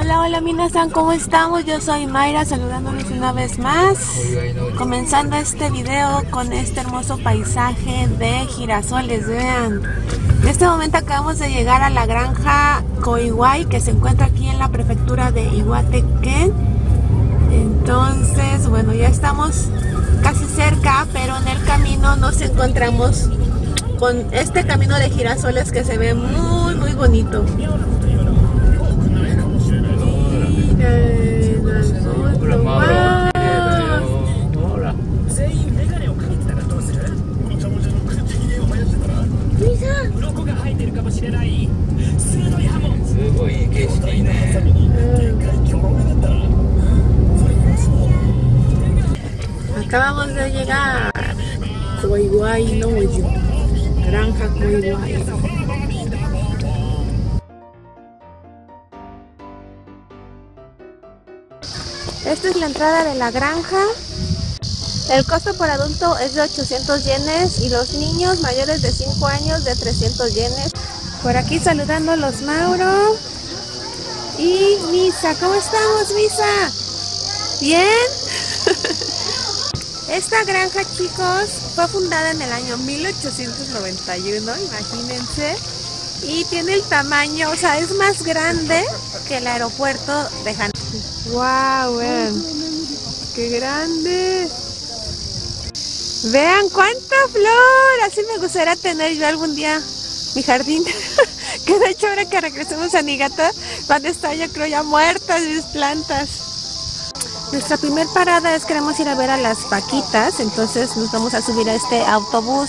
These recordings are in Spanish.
Hola, hola minasan, ¿cómo estamos? Yo soy Mayra, saludándoles una vez más, comenzando este video con este hermoso paisaje de girasoles. Vean, en este momento acabamos de llegar a la granja Koiwai, que se encuentra aquí en la prefectura de Iwate-ken. Entonces, bueno, ya estamos casi cerca, pero en el camino nos encontramos con este camino de girasoles que se ve muy, muy bonito. Acabamos de llegar a Koiwai no Uyu, granja Koiwai. Esta es la entrada de la granja. El costo por adulto es de 800 yenes y los niños mayores de 5 años de 300 yenes. Por aquí saludando a los Mauro y Misa. ¿Cómo estamos, Misa? ¿Bien? Esta granja, chicos, fue fundada en el año 1891, imagínense. Y tiene el tamaño, o sea, es más grande que el aeropuerto de Hanoi. ¡Wow! Vean, ¡qué grande! Vean cuánta flor. Así me gustaría tener yo algún día mi jardín. Que de hecho ahora que regresemos a Niigata van a estar, yo creo, ya muertas mis plantas. Nuestra primer parada es queremos ir a ver a las vaquitas, entonces nos vamos a subir a este autobús.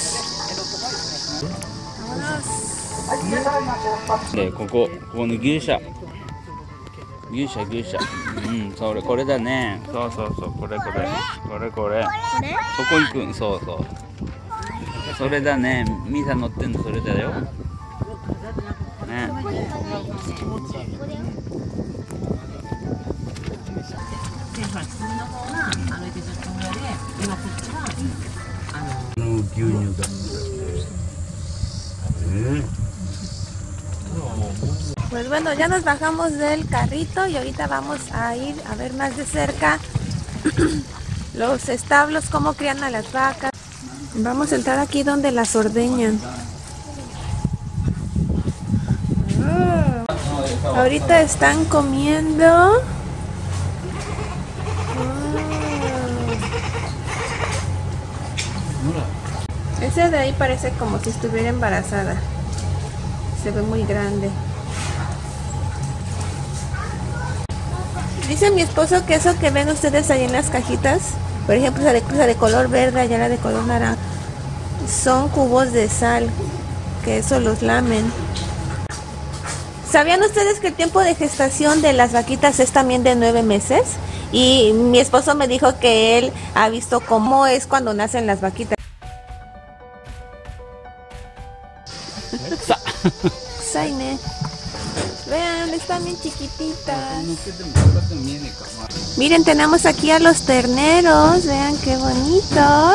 Vámonos. ここの牛舎それこれだね。そうそうそう、これそこ行くん。そうそう、それだね。ミサ乗ってんのそれだよね。牛乳だ。 Pues bueno, ya nos bajamos del carrito y ahorita vamos a ir a ver más de cerca los establos, cómo crían a las vacas. Vamos a entrar aquí donde las ordeñan. Ahorita están comiendo. Ese de ahí parece como si estuviera embarazada. Se ve muy grande. Dice mi esposo que eso que ven ustedes ahí en las cajitas, por ejemplo la de color verde, allá la de color naranja, son cubos de sal, que eso los lamen. ¿Sabían ustedes que el tiempo de gestación de las vaquitas es también de 9 meses? Y mi esposo me dijo que él ha visto cómo es cuando nacen las vaquitas. Saine. Vean, están bien chiquititas. Miren, tenemos aquí a los terneros. Vean qué bonitos.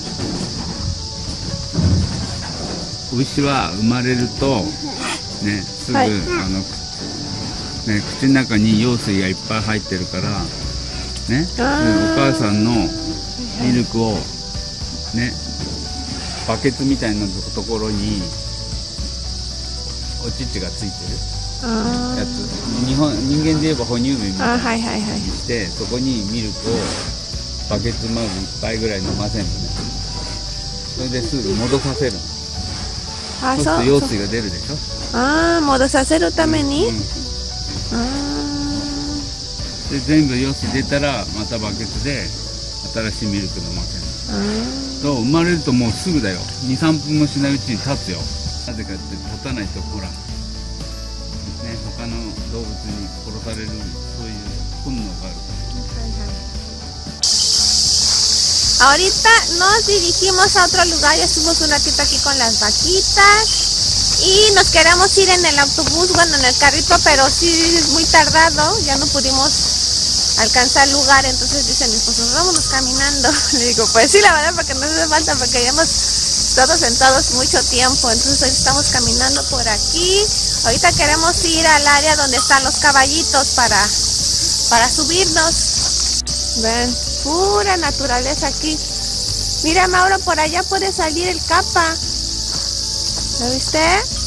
牛は生まれるとね、すぐ、 はい、 ね、口の中に羊水がいっぱい入ってるからね、お母さんのミルクをね、バケツみたいなところにお乳がついてるやつ、人間で言えば哺乳瓶みたいにして、そこにミルクをバケツまず1杯ぐらい飲ませるのね。それですぐ戻させるの。そうすると羊水が出るでしょ。 戻させるために、 で全部羊水出たらまたバケツで新しいミルク飲ませるの。と生まれるともうすぐだよ。2、3分もしないうちに立つよ。なぜかって立たないとほら、ね、他の動物に殺されるそういう本能があるから。 Ahorita nos dirigimos a otro lugar, ya estuvimos un ratito aquí con las vaquitas y nos queremos ir en el autobús, bueno, en el carrito, pero sí es muy tardado, ya no pudimos alcanzar el lugar, entonces dice mi esposo, vámonos caminando. Le digo, pues sí, la verdad, porque no hace falta, porque ya hemos estado sentados mucho tiempo, entonces estamos caminando por aquí. Ahorita queremos ir al área donde están los caballitos para subirnos. Ven, pura naturaleza aquí. Mira, Mauro, por allá puede salir el capa. ¿Lo viste?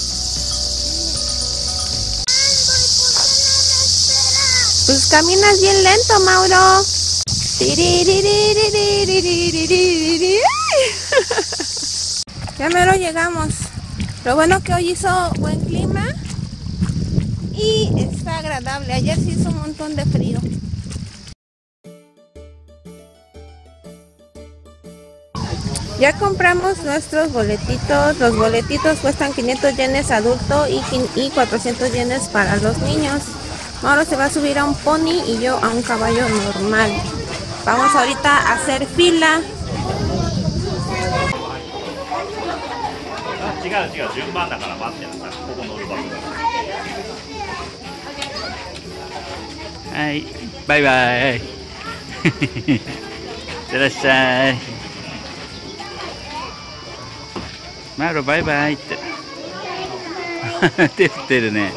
Pues caminas bien lento, Mauro. Ya mero llegamos. Lo bueno que hoy hizo buen clima y está agradable. Ayer sí hizo un montón de frío. Ya compramos nuestros boletitos. Los boletitos cuestan 500 yenes adulto y 400 yenes para los niños. Mauro se va a subir a un pony y yo a un caballo normal. Vamos ahorita a hacer fila. Ay, bye bye. いってらっしゃい。マロバイバイって。手振ってるね。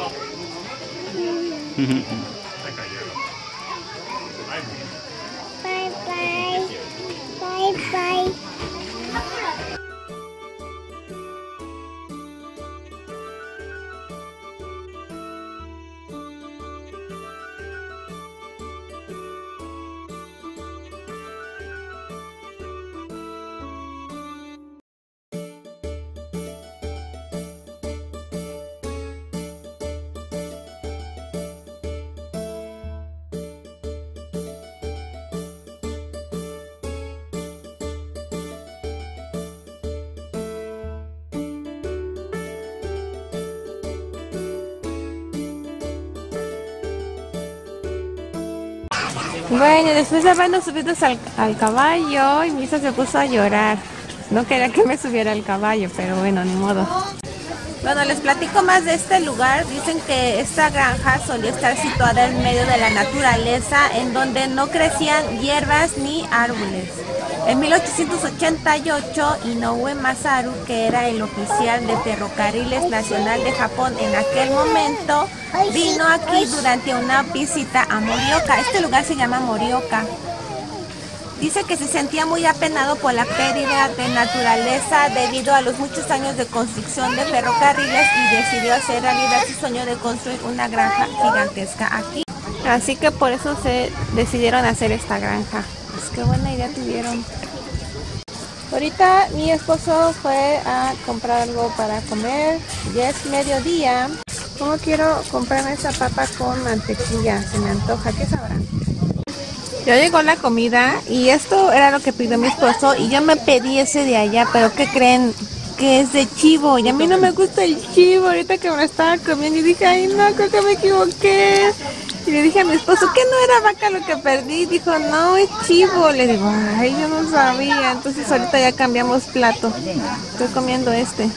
Bueno, después de habernos subido al caballo, y Misa se puso a llorar. No quería que me subiera al caballo, pero bueno, ni modo. Bueno, les platico más de este lugar. Dicen que esta granja solía estar situada en medio de la naturaleza, en donde no crecían hierbas ni árboles. En 1888, Inoue Masaru, que era el oficial de Ferrocarriles Nacional de Japón en aquel momento, vino aquí durante una visita a Morioka. Este lugar se llama Morioka. Dice que se sentía muy apenado por la pérdida de naturaleza debido a los muchos años de construcción de ferrocarriles y decidió hacer realidad su sueño de construir una granja gigantesca aquí. Así que por eso se decidieron hacer esta granja. Pues qué buena idea tuvieron. Ahorita mi esposo fue a comprar algo para comer. Ya es mediodía. ¿Cómo quiero comprarme esa papa con mantequilla? Se me antoja. ¿Qué sabrá? Ya llegó la comida y esto era lo que pidió mi esposo y yo me pedí ese de allá, pero ¿qué creen? Que es de chivo y a mí no me gusta el chivo. Ahorita que me lo estaba comiendo y dije, ay no, creo que me equivoqué. Y le dije a mi esposo, ¿qué no era vaca lo que perdí? Dijo, no, es chivo. Le digo, ay, yo no sabía. Entonces ahorita ya cambiamos plato. Estoy comiendo este.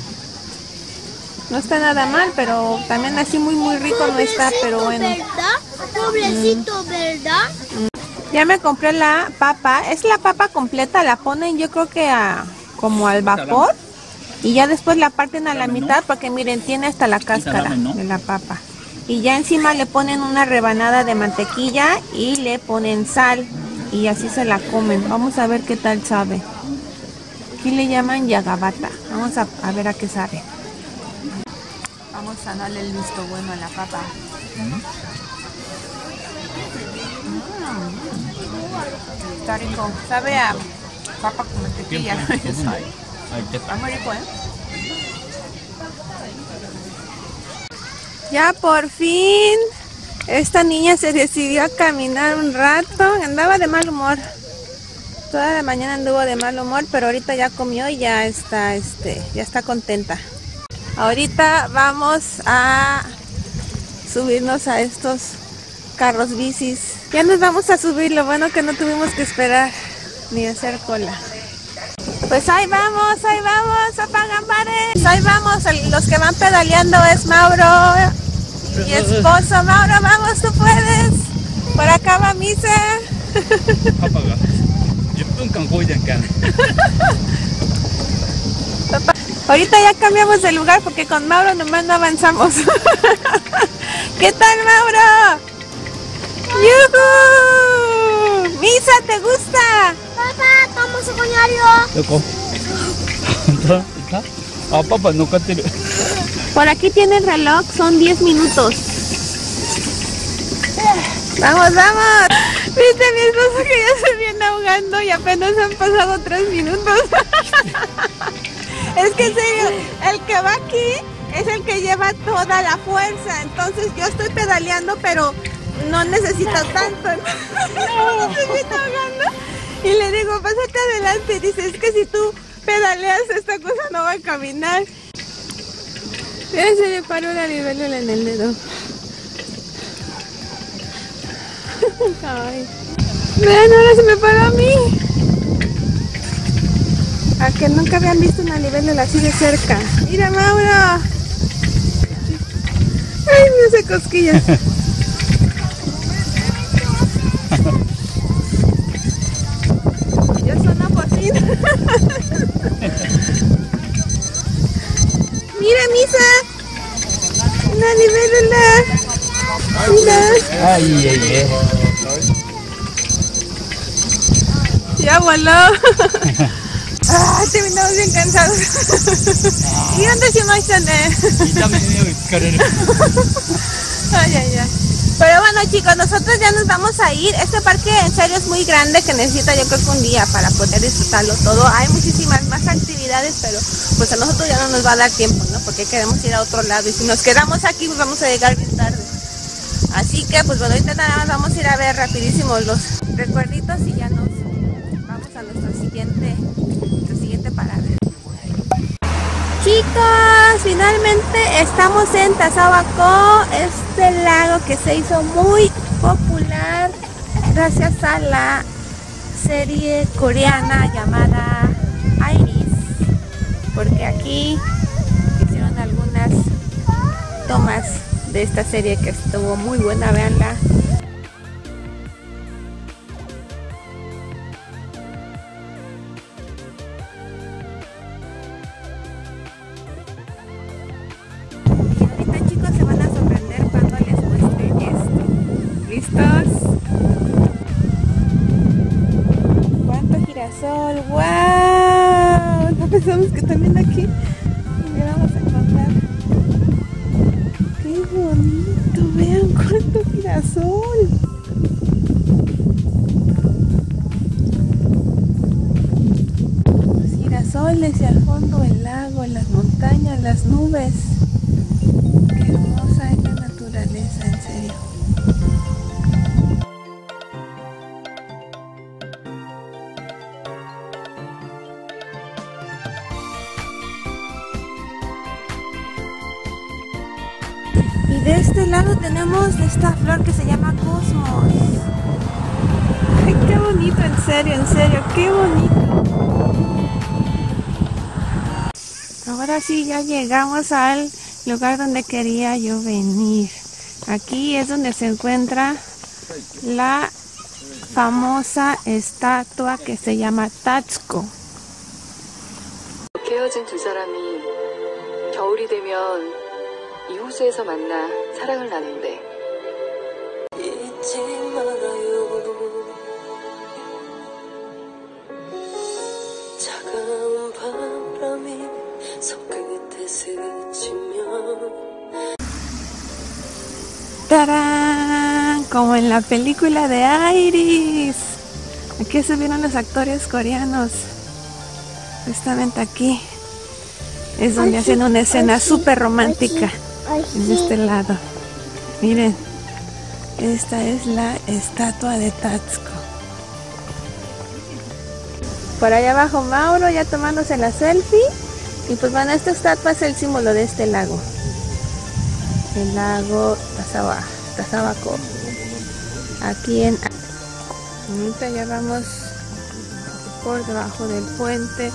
No está nada mal, pero también así muy rico no está, pero bueno. Pobrecito, ¿verdad? Ya me compré la papa. Es la papa completa, la ponen yo creo que como al vapor. Y ya después la parten a la mitad porque miren, tiene hasta la cáscara de la papa. Y ya encima le ponen una rebanada de mantequilla y le ponen sal. Y así se la comen. Vamos a ver qué tal sabe. Aquí le llaman yagabata. Vamos a ver a qué sabe. Vamos a darle el visto bueno a la papa. Está rico. Sabe a papa con mantequilla. Está muy rico, ¿eh? Ya por fin esta niña se decidió a caminar un rato. Andaba de mal humor. Toda la mañana anduvo de mal humor, pero ahorita ya comió y ya está contenta. Ahorita vamos a subirnos a estos carros bicis. Ya nos vamos a subir, lo bueno que no tuvimos que esperar ni hacer cola. Pues ahí vamos, apagamares. Ahí vamos, los que van pedaleando es Mauro y mi esposo. Mauro, vamos, tú puedes. Por acá va Misa. Ahorita ya cambiamos de lugar porque con Mauro nomás no avanzamos. ¿Qué tal, Mauro? ¡Yuhu! Misa, ¿te gusta? Papá, vamos a bañarlo. ¿Loco? Papá, no cate. Por aquí tiene el reloj, son 10 minutos. ¡Vamos, vamos! ¿Viste mi esposo que ya se viene ahogando y apenas han pasado 3 minutos? Es que en serio, el que va aquí es el que lleva toda la fuerza. Entonces yo estoy pedaleando, pero no necesito tanto. No, se viene ahogando. Y le digo, pásate adelante. Y dice, es que si tú pedaleas, esta cosa no va a caminar. Ya se le paró la libélula en el dedo. Ay. Vean, ahora se me paró a mí. A que nunca habían visto una libélula así de cerca. Mira, Mauro. Ay, me hace cosquillas. Ya sonó por fin. Mira, Misa. Una libélula. Mira. Ay, ay, ay. Ya voló. Ah, terminamos bien cansados. ¿Y dónde se imaginan? Ay, ay, ay. Pero bueno, chicos, nosotros ya nos vamos a ir. Este parque en serio es muy grande, que necesita yo creo que un día para poder disfrutarlo todo. Hay muchísimas más actividades, pero pues a nosotros ya no nos va a dar tiempo, ¿no? Porque queremos ir a otro lado y si nos quedamos aquí pues vamos a llegar bien tarde. Así que pues bueno, ahorita nada más vamos a ir a ver rapidísimo los recuerditos y ya nos vamos a nuestra siguiente parada. Chicos, finalmente estamos en Tazahuacó, este lago que se hizo muy popular gracias a la serie coreana llamada Iris, porque aquí hicieron algunas tomas de esta serie que estuvo muy buena, véanla. Sol, wow, no pensamos que también aquí vamos a encontrar. Qué bonito, vean cuánto girasol. Los girasoles y al fondo el lago, las montañas, las nubes. Qué hermosa es la naturaleza, en serio. Y de este lado tenemos esta flor que se llama Cosmos. Ay, qué bonito, en serio, qué bonito. Ahora sí, ya llegamos al lugar donde quería yo venir. Aquí es donde se encuentra la famosa estatua que se llama Tatsuko. 헤어진 두 사람이 겨울이 되면 이 호수에서 만나 사랑을 나눈대. 잊지 말아요. 차가운 바람이 손끝에 스치면. ¡Tarán! Como en la película de Iris. Aquí subieron los actores coreanos. Justamente aquí es donde hacen una escena súper romántica. En este lado. Miren. Esta es la estatua de Tatsuko. Por allá abajo Mauro ya tomándose la selfie. Y pues bueno, esta estatua es el símbolo de este lago. El lago Tazahuacó. Aquí en... Ahorita ya vamos por debajo del puente.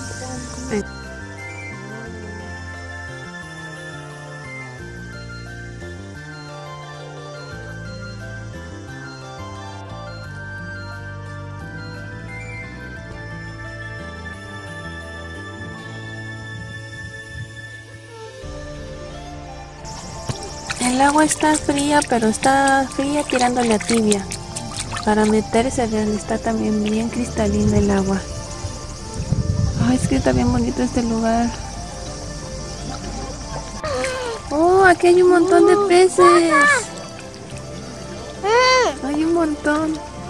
El agua está fría, pero está fría tirándole a tibia. Para meterse, vean, está también bien cristalina el agua. Ay, es que está bien bonito este lugar. Oh, aquí hay un montón de peces. Hay un montón.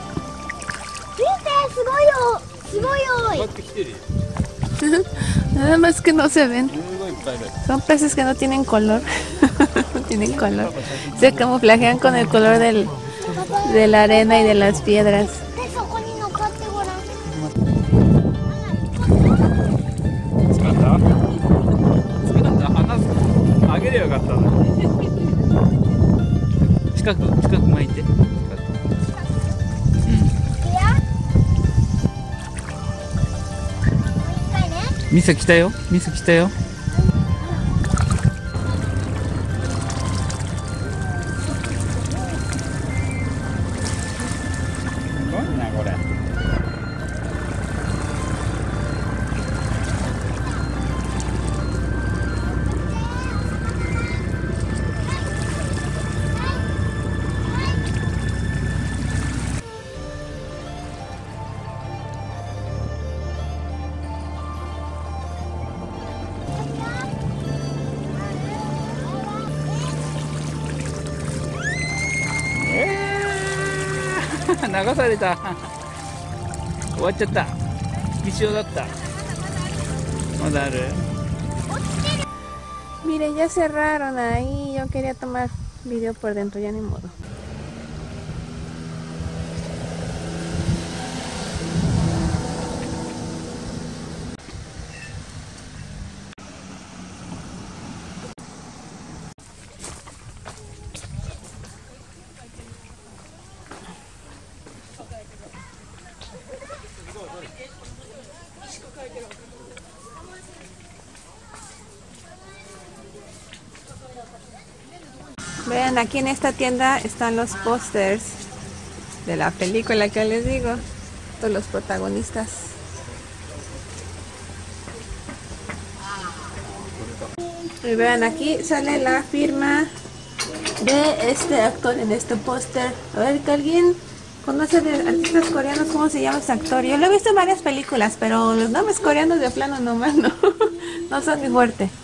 Nada más que no se ven. Son peces que no tienen color. No tienen color. Se camuflajean con el color de la arena y de las piedras. Misa 来たよ。ミス来たよ。すごいなこれ。流された。終わっちゃった。一緒だった。まだある。 Mire, ya cerraron ahí. Yo quería tomar video por dentro, ya ni modo. Vean, aquí en esta tienda están los pósters de la película que les digo, todos los protagonistas. Y vean, aquí sale la firma de este actor en este póster. A ver, que alguien conoce de artistas coreanos, ¿cómo se llama este actor? Yo lo he visto en varias películas, pero los nombres coreanos de plano nomás no, no son mi fuerte.